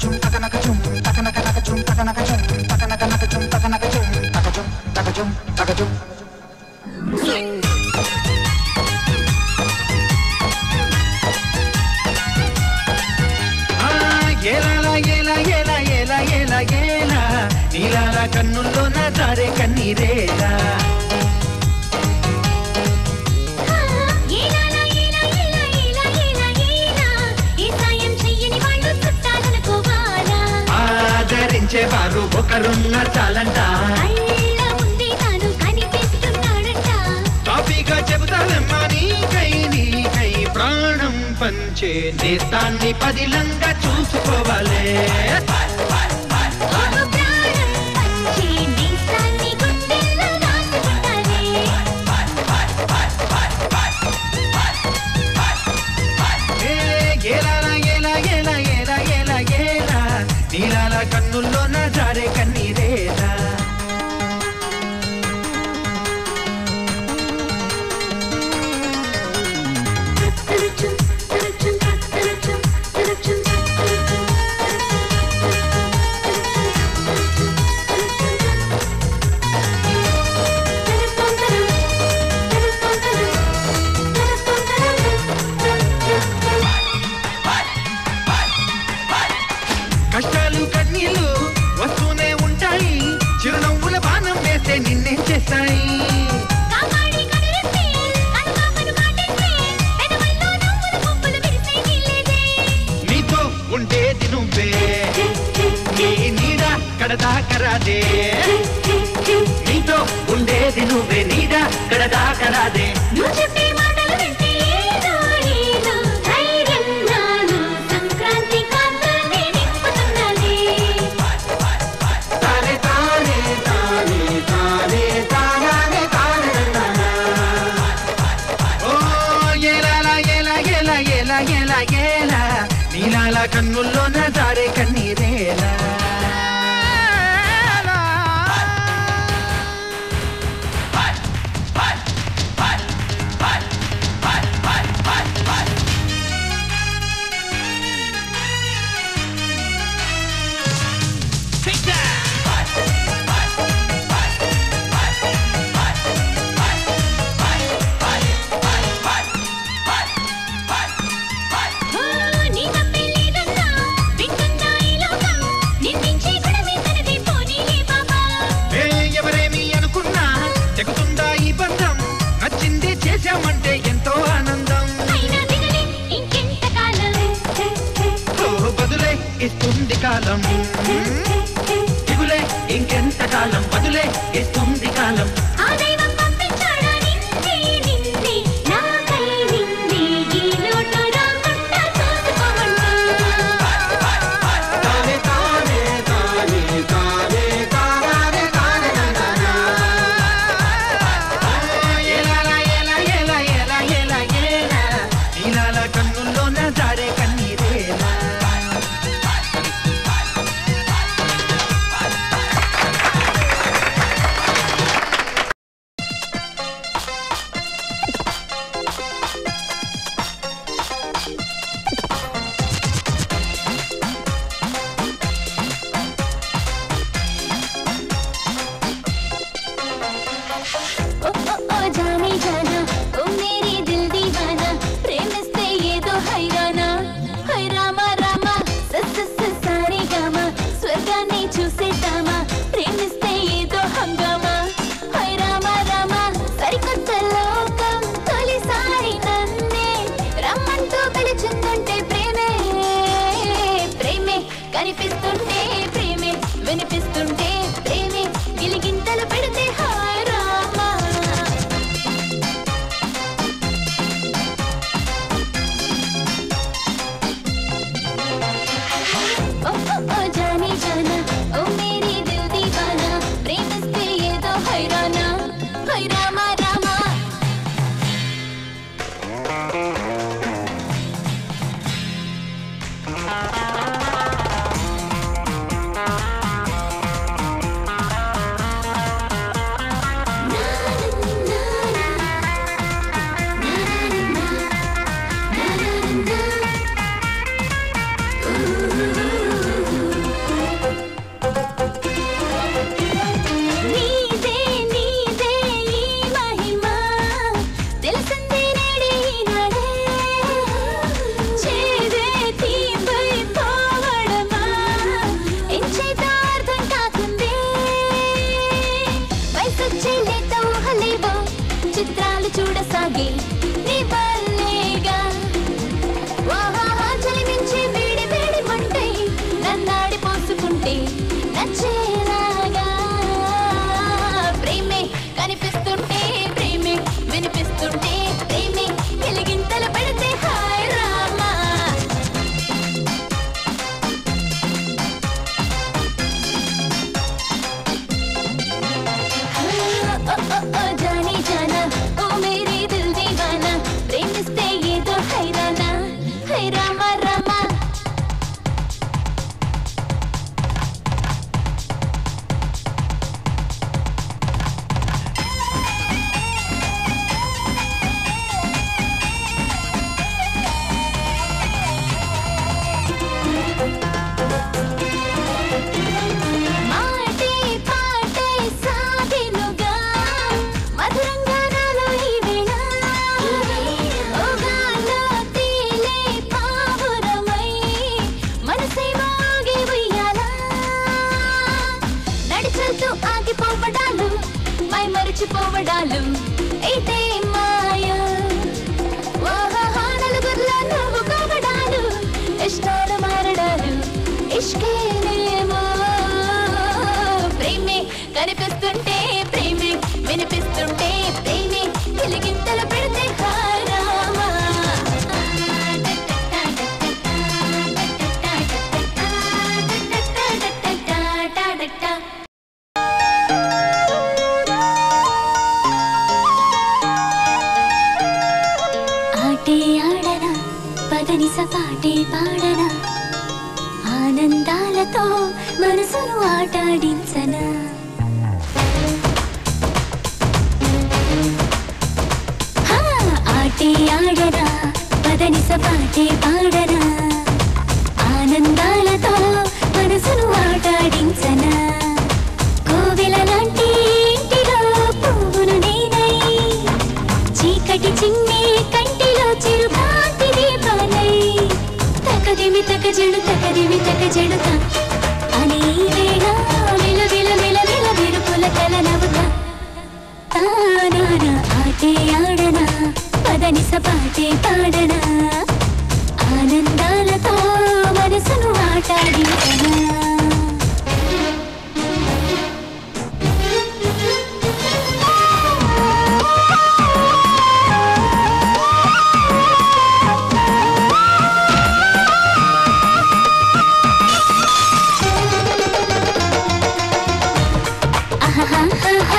నీలాల కన్నుల్లో నా జారే కన్నీరేలా ఆదరించేవారు ఒకరున్న చాలంట కాపీగా చెబుతానమ్మా నీకై ప్రాణం పంచే నేస్తాన్ని పదిలంగా చూసుకోవాలే నీలాల కన్నుల్లో నా జారే కన్నీరేలా కష్టాలు కన్నీళ్ళు వస్తూనే ఉంటాయి చిరునవ్వుల బాణం వేస్తే నిన్నేం చేస్తాయి నీతో ఉండేది నువ్వే నీ నీడ కడదాకరాదే నీతో ఉండేది నువ్వే నీడ కడదాకరాదే నీలాల కన్నుల్లో నా జారే కన్నీరేలా చేశామంటే ఎంతో ఆనందం బదులే ఇస్తుంది కాలం దిగులే ఇంకెంత కాలం బదులే ఇస్తుంది కాలం చిత్రాలు చూడసాగే నీ వల్లేగా చలిమించి వేడి వేడి మంటై నన్నాడి పోసుకుంటే నచ్చేలాగా ప్రేమే కనిపిస్తుంటే ప్రేమే వినిపిస్తుంటే ప్రేమే ఎలిగింతలు పెడితే హాయ్ రామా जानी जाना ओ मेरे दिल दीवाना प्रेमिस्ते ये तो हैराना है रामा रामा మరిచిపోవడాలు ఇదే మాయ నలుగుర్ల నువ్వు కావడాలు ఇష్టాలు మారడాలు ఇష్కేనేమో ప్రేమే కనిపిస్తుంటే ప్రేమే వినిపిస్తుంటే ప్రేమే వెలిగింతలు పెడితే హారామా పాటే పాడనా ఆనందాలతో మనసును ఆటాడించనా ఆటే ఆడనా పదనిస పాటే పాడనా ఆనందాలతో మనసును ఆటాడించనా కోవెల లాంటి ఇంటిలో పువ్వును నేనై చీకటి చిమ్మే కంటిలో చిరుకాంతి దీపానై తకదిమి తకజెడుతా అని వేళ విల విల విల విల విరుపుల కలనవుతా తానానా ఆటే ఆడనా పదనిస పాటే పాడనా ఆనందాలతో మనసును ఆటాడించనా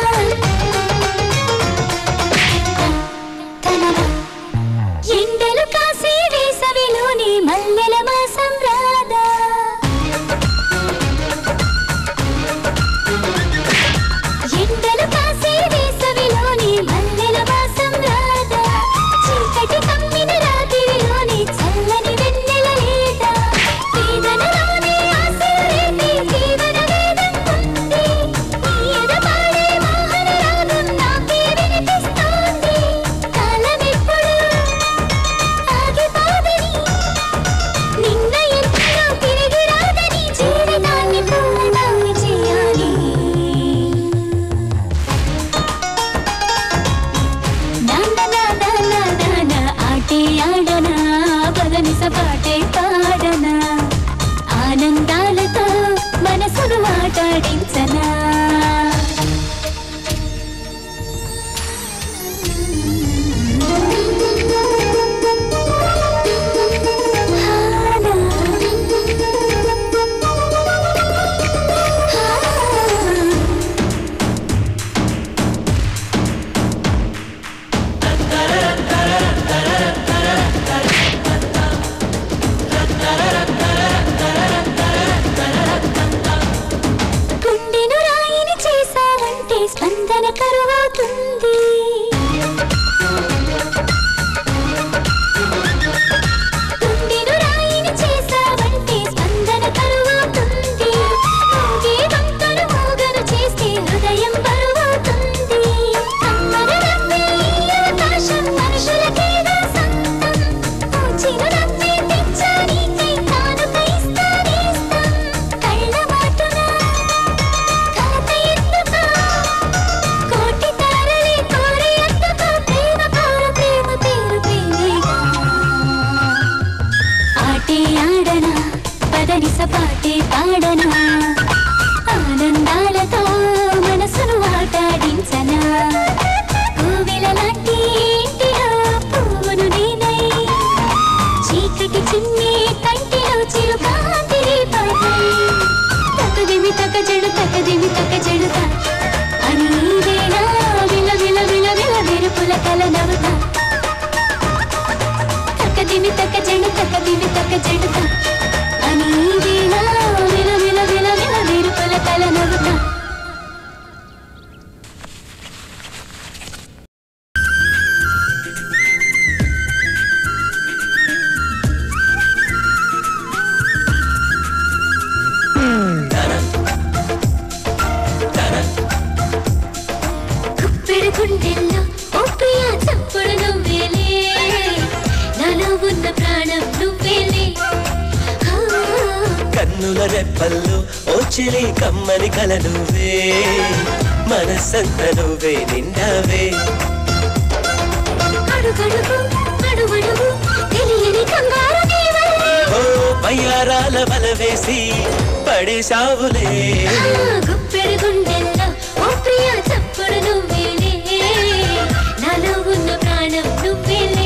ఎండలు నవ్వుతా తక్కదిమి తక్క జడుతా అని వేళ విల విల విల విల వీరుపుల తల నవ్వుతా గుండెల్లో ఓ ప్రియా చప్పుడు నువ్వేలే నాలో ఉన్న ప్రాణం నువ్వేలే కన్నుల రెప్పల్లో ఓ చెలి కమ్మని కల నువ్వే మనసంత నువ్వే నిండావే అడుగడుగు అడుగడుగు తెలియని కంగారు నీవల్లే ఓ పయ్యారాల వల వేసి పడేశావులే గుప్పెడు గుండెల్లో ఓ ప్రియా చప్పుడు నువ్వేలే నాలో ఉన్న ప్రాణం నువ్వేలే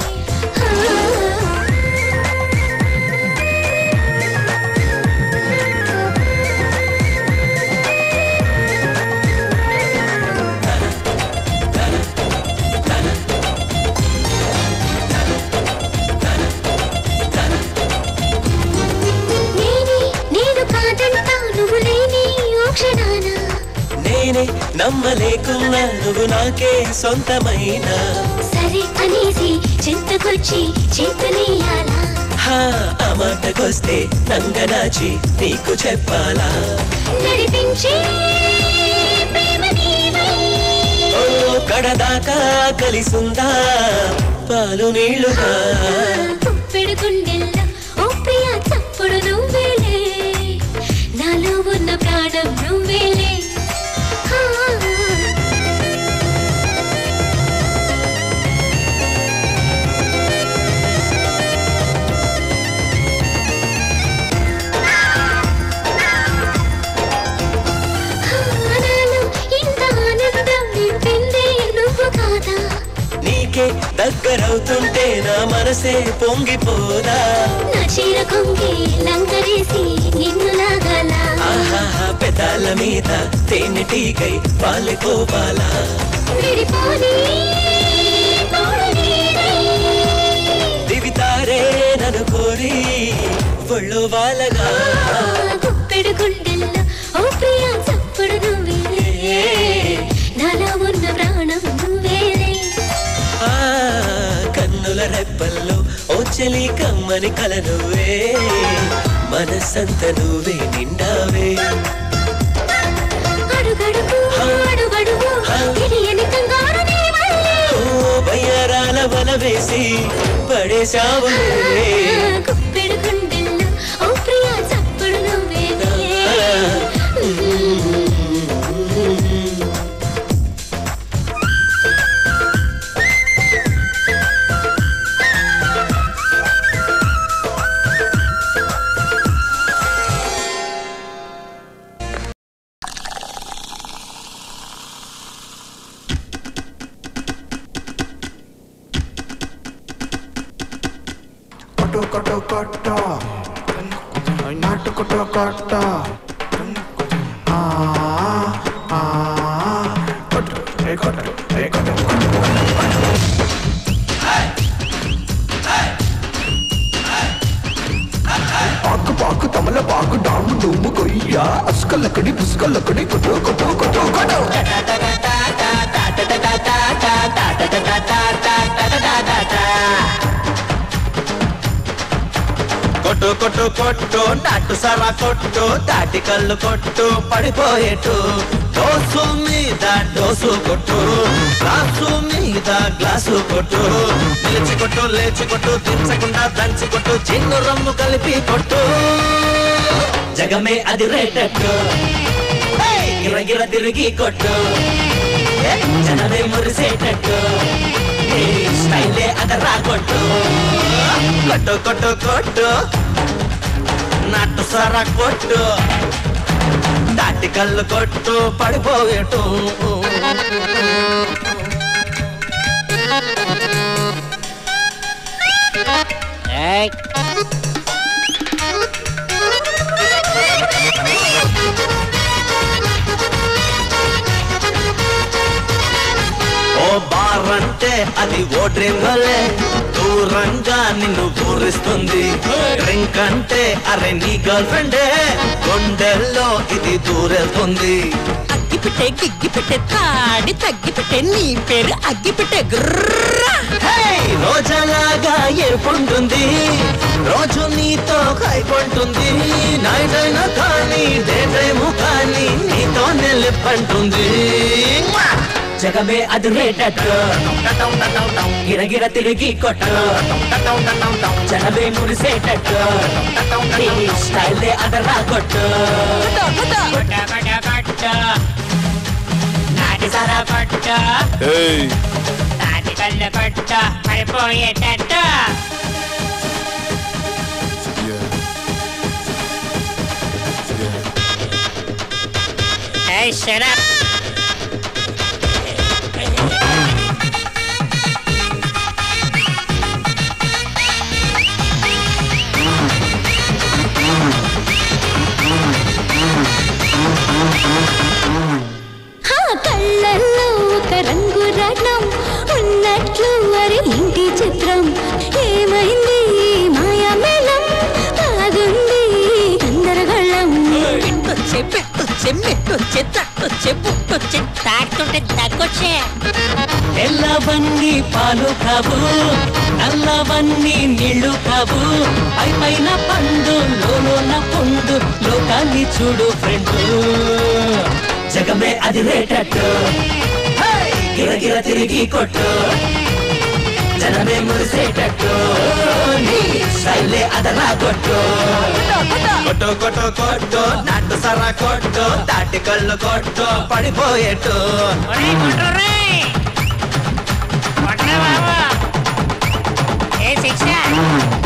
నేను కాదంటా నువ్వు లేని ఓ క్షణాన నేనే నమ్మలేకున్నా నువ్వు నాకే సొంతమైనా సరే అనేసి చింతకొచ్చి చేతనేయాలా ఆ మాటకొస్తే నంగనాచి నీకు చెప్పాలా నడిపించి ప్రేమ నీవై ఓ కడదాకా కలిసుందా పాలు నీళ్లుగా గుప్పెడు గుండెల్లో ఓ ప్రియా చప్పుడు నువ్వేలే నాలో ఉన్న ప్రాణం నువ్వేలే నీకే దగ్గరవుతుంటే నా మనసే పొంగిపోదా నా చీర కొంగి లంకరేసి నిన్ను లాగాల ఆహా పెదాల మీద తేనెటీగై పాలిపోవాలా విడిపోని దివితారే నన్ను కోరి ఒళ్ళు వాలగా గుప్పెడు గుండెల్లో ఓ ప్రియా చప్పుడు నువ్వేలే నాలో ఉన్న ప్రాణం నువ్వేలే కన్నుల రెప్పల్లో ఓ చెలి కమ్మని కల నువ్వే మనసంత నువ్వే నిండావే అడుగడుగు అడుగడుగు తెలియని కంగారు నీవల్లే ఓ బయ్యారాల వల వేసి పడేశావులే గుప్పెడు గుండెల్లో ఓ ప్రియా చప్పుడు నువ్వేలే Koto koto Nato koto koto Koto koto Paku paku tamala paku damu dumu koya Aska lakadi puska lakadi koto koto koto koto కొట్టు కొట్టు కొట్టు నాటు సరా కొట్టు తాటి కళ్ళు కొట్టు పడిపోయేటు డోసు మీద డోసు కొట్టు గ్లాసు మీద గ్లాసు కొట్టు నిలిచి కొట్టు లేచి కొట్టు దించకుండా దంచి కొట్టు చిన్ను రమ్ము కలిపి కొట్టు జగమే అది రేటట్టు గిరగిర తిరిగి కొట్టు జనమే మురిసేటట్టు స్టైలే అదరా కొట్టు కొట్టు కొట్టు కొట్టు నాటు సరా కొట్టు దాటి కళ్ళు కొట్టు పడిపోయేటు ఓ బార అంటే అది ఓ డ్రీమ్ గర్లే దూరంగా నిన్ను ఊరిస్తుంది డ్రింక్ అంటే అరే నీ గర్ల్ ఫ్రెండే గుండెల్లో ఇది దూరెళ్తుంది అగ్గిపెట్టే గిగ్గిపెట్టే తాడి తగ్గిపెట్టే నీ పేరు అగ్గిపెట్టే రోజలాగా ఏర్పడుతుంది రోజు నీతో కైపంటుంది నైట్ అయినా కానీ డే టైము కానీ నీతో నిలిపంటుంది జగమే అది రేటట్టు గిరగిర తిరిగి కొట్టు జనమే మురిసేటట్టు స్టైలే అదరా కొట్టు నాటి సరా కొట్టు నాటి కళ్ళు కొట్టు పడిపోయేటట్టు Shut up. కళ్ళల్లో ఒక రంగు రత్నం ఉన్నట్లు వారి ఇంటి చిత్రం ఏమైంది మాయా మేళం కాదుంది గందరగోళం తెల్లవన్నీ పాలు కావు నల్లవన్నీ నీళ్లు కావు పైన పండు లోన పండు లోకాన్ని చూడు ఫ్రెండ్ జగమే అది రేటట్టు గిరగిర తిరిగి కొట్టు జనమే మురిసేటట్టు నీ స్టైలే అదరా కొట్టు కొట్టు కొట్టు కొట్టు నాటు సరా కొట్టు తాటి కళ్ళు కొట్టు పడిపోయేట్టు ఏ శిక్ష